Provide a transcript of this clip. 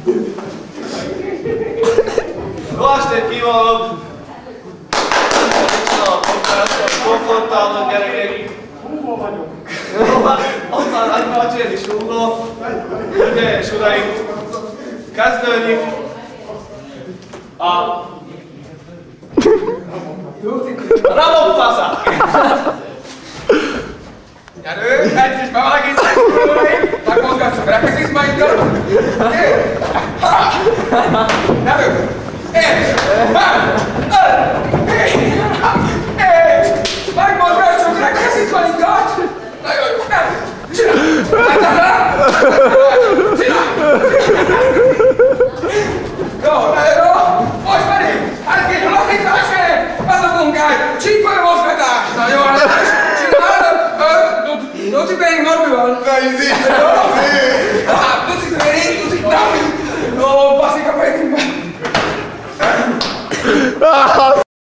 Rohastét kívánok! Komfortálnak gyerekek! Húgó vagyok! Ott van nagybácsér és Húgó! Hölgyeim és uraim! Kezdődik a Ramokfasza! Gyerünk, egy kis bevalakítás, uraim! Megmozgassuk rekeszizmainkat! Nevünk! És! Megmozgassuk rekeszizmainkat! Nagyon jó! Csinálj! Jó, nagyon jó! Most pedig! Hát két alakításért! Ez a munkáj! Csípőmozgatás! Nagyon jó! Doe ik ben Norbuan. Nee, je ziet Ah, doe ik weer in, doe ik nou. Oh, pas ik op even.